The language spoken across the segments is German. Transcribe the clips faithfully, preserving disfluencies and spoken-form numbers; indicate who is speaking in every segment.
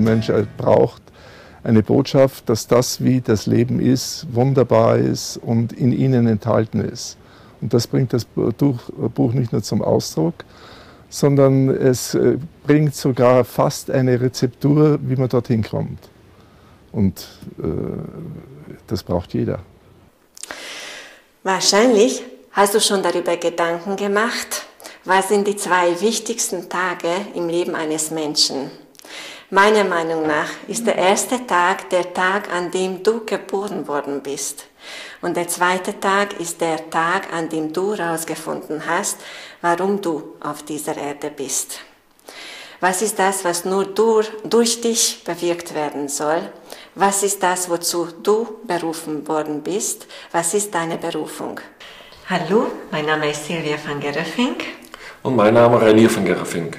Speaker 1: Menschheit braucht eine Botschaft, dass das, wie das Leben ist, wunderbar ist und in ihnen enthalten ist. Und das bringt das Buch nicht nur zum Ausdruck, sondern es bringt sogar fast eine Rezeptur, wie man dorthin kommt. Und äh, das braucht jeder.
Speaker 2: Wahrscheinlich hast du schon darüber Gedanken gemacht, was sind die zwei wichtigsten Tage im Leben eines Menschen. Meiner Meinung nach ist der erste Tag der Tag, an dem du geboren worden bist. Und der zweite Tag ist der Tag, an dem du herausgefunden hast, warum du auf dieser Erde bist. Was ist das, was nur durch, durch dich bewirkt werden soll? Was ist das, wozu du berufen worden bist? Was ist deine Berufung?
Speaker 3: Hallo, mein Name ist Silvia van Gerrefink.
Speaker 4: Und mein Name Reinier van Gerrefink.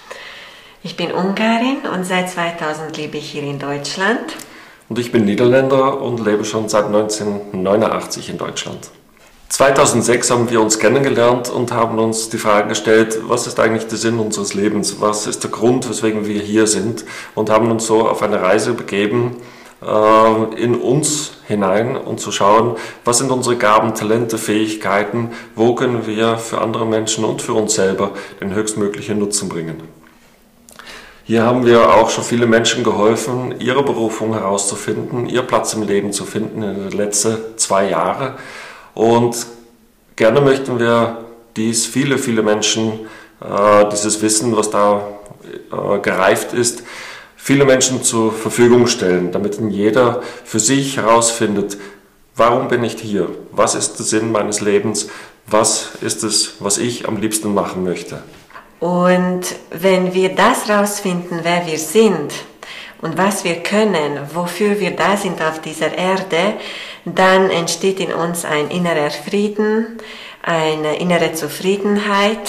Speaker 3: Ich bin Ungarin und seit zweitausend lebe ich hier in Deutschland.
Speaker 4: Und ich bin Niederländer und lebe schon seit neunzehnhundertneunundachtzig in Deutschland. zweitausendsechs haben wir uns kennengelernt und haben uns die Frage gestellt, was ist eigentlich der Sinn unseres Lebens? Was ist der Grund, weswegen wir hier sind? Und haben uns so auf eine Reise begeben, äh, in uns hinein und zu schauen, was sind unsere Gaben, Talente, Fähigkeiten, wo können wir für andere Menschen und für uns selber den höchstmöglichen Nutzen bringen. Hier haben wir auch schon viele Menschen geholfen, ihre Berufung herauszufinden, ihr Platz im Leben zu finden in den letzten zwei Jahren. Und gerne möchten wir dies, viele, viele Menschen, äh, dieses Wissen, was da äh, gereift ist, viele Menschen zur Verfügung stellen, damit jeder für sich herausfindet, warum bin ich hier, was ist der Sinn meines Lebens, was ist es, was ich am liebsten machen möchte.
Speaker 3: Und wenn wir das herausfinden, wer wir sind und was wir können, wofür wir da sind auf dieser Erde, dann entsteht in uns ein innerer Frieden, eine innere Zufriedenheit.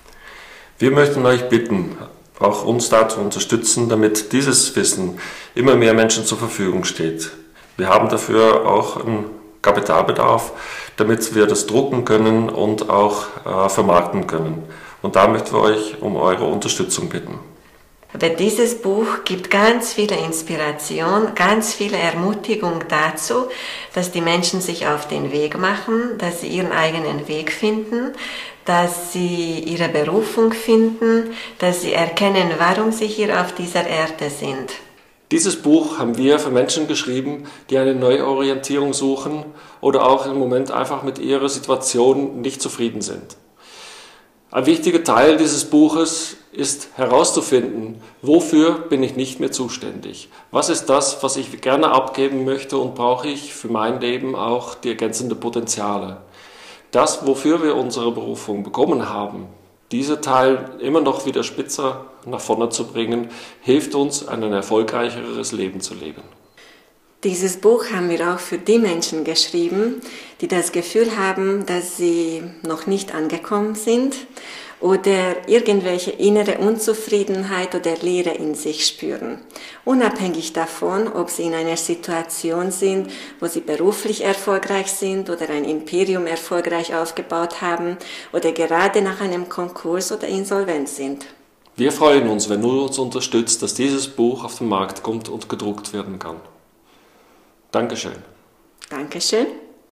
Speaker 4: Wir möchten euch bitten, auch uns da zu unterstützen, damit dieses Wissen immer mehr Menschen zur Verfügung steht. Wir haben dafür auch einen Kapitalbedarf, damit wir das drucken können und auch äh, vermarkten können. Und da möchten wir euch um eure Unterstützung bitten.
Speaker 3: Aber dieses Buch gibt ganz viele Inspiration, ganz viele Ermutigung dazu, dass die Menschen sich auf den Weg machen, dass sie ihren eigenen Weg finden, dass sie ihre Berufung finden, dass sie erkennen, warum sie hier auf dieser Erde sind.
Speaker 4: Dieses Buch haben wir für Menschen geschrieben, die eine Neuorientierung suchen oder auch im Moment einfach mit ihrer Situation nicht zufrieden sind. Ein wichtiger Teil dieses Buches ist herauszufinden, wofür bin ich nicht mehr zuständig? Was ist das, was ich gerne abgeben möchte und brauche ich für mein Leben auch die ergänzenden Potenziale? Das, wofür wir unsere Berufung bekommen haben, dieser Teil immer noch wieder spitzer nach vorne zu bringen, hilft uns, ein erfolgreicheres Leben zu leben.
Speaker 2: Dieses Buch haben wir auch für die Menschen geschrieben, die das Gefühl haben, dass sie noch nicht angekommen sind oder irgendwelche innere Unzufriedenheit oder Leere in sich spüren. Unabhängig davon, ob sie in einer Situation sind, wo sie beruflich erfolgreich sind oder ein Imperium erfolgreich aufgebaut haben oder gerade nach einem Konkurs oder Insolvenz sind.
Speaker 4: Wir freuen uns, wenn du uns unterstützt, dass dieses Buch auf den Markt kommt und gedruckt werden kann. Dankeschön.
Speaker 2: Dankeschön.